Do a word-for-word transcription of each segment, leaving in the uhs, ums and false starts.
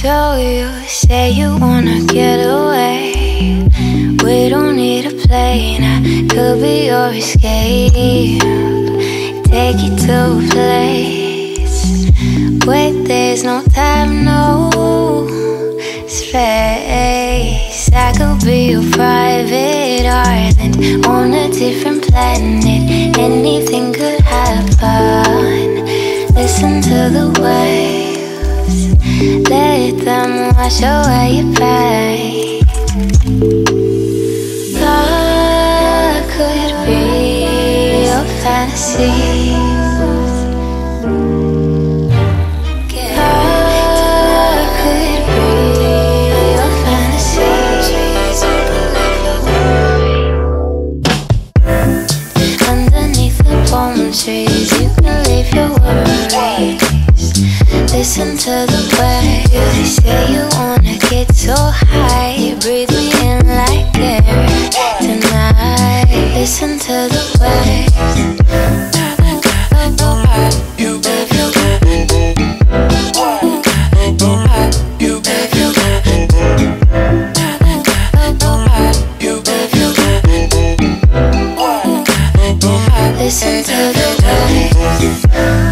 So you say you wanna get away. We don't need a plane, I could be your escape. Take you to a place where there's no time, no space. I could be your private island on a different planet. Anything could happen. Listen to the waves, let them wash away your pain. Love could be your fantasy. Love could be your fantasy. Underneath the palm trees, you can leave your worries. Listen to the waves. They say you wanna get so high. Breathe me in like air tonight. Listen to the waves. You baby, you listen to the waves.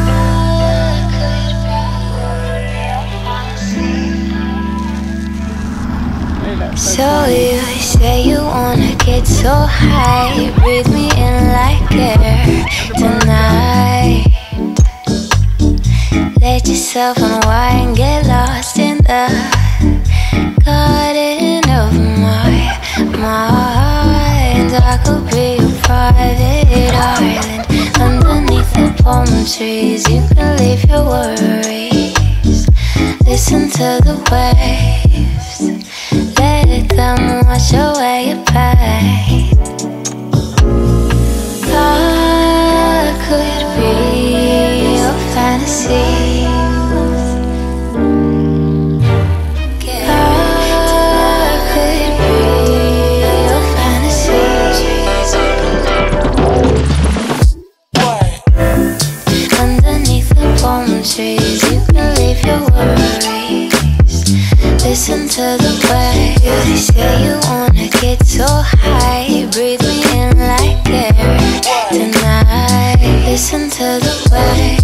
So you say you wanna get so high. Breathe me in like air tonight. Let yourself unwind, get lost in the garden of my mind. I could be your private island underneath the palm trees. You can leave your worries. Listen to the waves, let them wash away your pain. Love could be your fantasy. Love could be your fantasy. Underneath the palm trees, you can leave your worries. Listen to the waves. They say you wanna get so high. Breathe me in like air tonight. Listen to the waves.